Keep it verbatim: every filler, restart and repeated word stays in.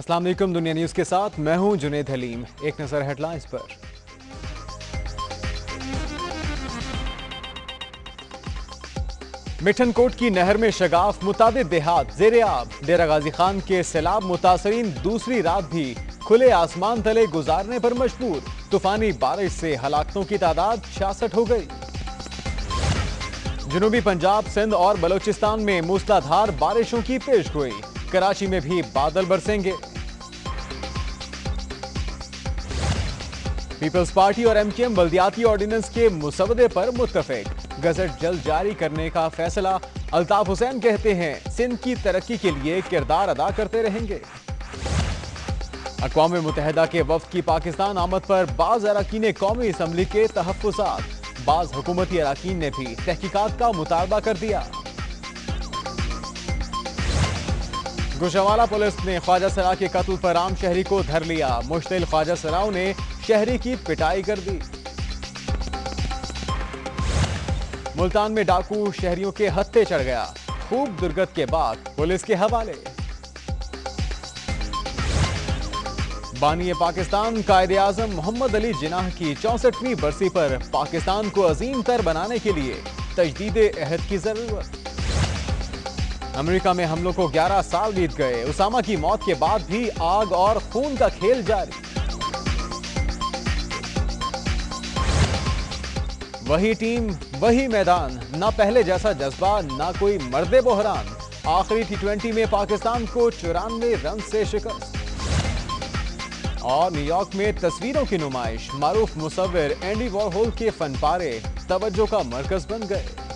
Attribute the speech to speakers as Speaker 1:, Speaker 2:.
Speaker 1: अस्सलाम वालेकुम। दुनिया न्यूज के साथ मैं हूं जुनेद हलीम। एक नजर हेडलाइंस पर। मिठनकोट की नहर में शगाफ, मुतादिद देहात जेरे आब। डेरा गाजी खान के सैलाब मुतासरीन दूसरी रात भी खुले आसमान तले गुजारने पर मजबूर। तूफानी बारिश से हलाकतों की तादाद छियासठ हो गई। जनूबी पंजाब, सिंध और बलोचिस्तान में मूसलाधार बारिशों की पेशगोई। कराची में भी बादल बरसेंगे। पीपल्स पार्टी और एमकेएम बल्दियाती ऑर्डिनेंस के मुसवदे पर मुत्तफिक। गजट जल्द जारी करने का फैसला। अल्ताफ हुसैन कहते हैं सिंध की तरक्की के लिए किरदार अदा करते रहेंगे। अक़वाम मुत्तहिदा के वफ्द की पाकिस्तान आमद पर बाज़ अरकान कौमी असम्बली के तहफ़्फ़ुज़ात। बाज़ हुकूमती अरकान ने भी तहकीकात का मुतालबा कर दिया। गुजरावाला पुलिस ने ख्वाजा सरा के कत्ल पर आम शहरी को धर लिया। मुश्तिल ख्वाजा सराओं ने शहरी की पिटाई कर दी। मुल्तान में डाकू शहरियों के हत्थे चढ़ गया। खूब दुर्गत के बाद पुलिस के हवाले। बानी पाकिस्तान कायदे आजम मोहम्मद अली जिन्नाह की चौसठवीं बरसी पर पाकिस्तान को अजीम तर बनाने के लिए तजदीद अहद की जरूरत। अमेरिका में हमलों को ग्यारह साल बीत गए। उसामा की मौत के बाद भी आग और खून का खेल जारी। वही टीम, वही मैदान, ना पहले जैसा जज्बा, ना कोई मर्दे बहरान। आखिरी टी ट्वेंटी में पाकिस्तान को चौरानवे रन से शिकस्त। और न्यूयॉर्क में तस्वीरों की नुमाइश। मारूफ मुसव्विर एंडी वॉरहोल के फनपारे तवज्जो का मरकज बन गए।